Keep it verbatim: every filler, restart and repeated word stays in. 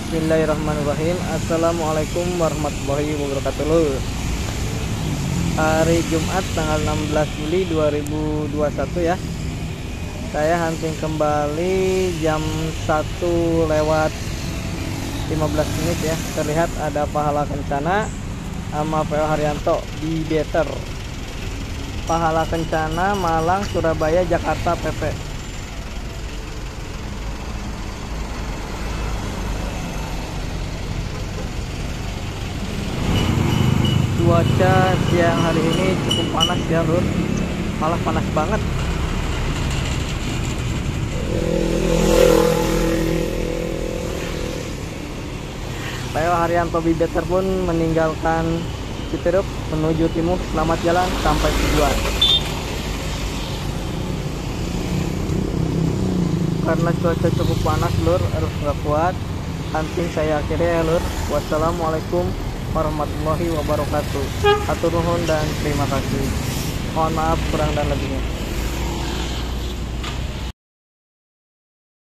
Bismillahirrahmanirrahim. Assalamualaikum warahmatullahi wabarakatuh lur. Hari Jumat tanggal enam belas Juli dua ribu dua puluh satu ya. Saya hunting kembali jam satu lewat lima belas menit ya. Terlihat ada Pahala Kencana sama P O Haryanto di Better. Pahala Kencana Malang, Surabaya, Jakarta P P. Cuaca siang hari ini cukup panas ya lur, malah panas banget. P O Haryanto Bibeter pun meninggalkan Citerup menuju timur. Selamat jalan sampai tujuan. Karena cuaca cukup panas lur, harus nggak kuat, hunting saya akhiri ya lur. Wassalamualaikum warahmatullahi wabarakatuh. Atur nuhun dan terima kasih. Mohon maaf kurang dan lebihnya.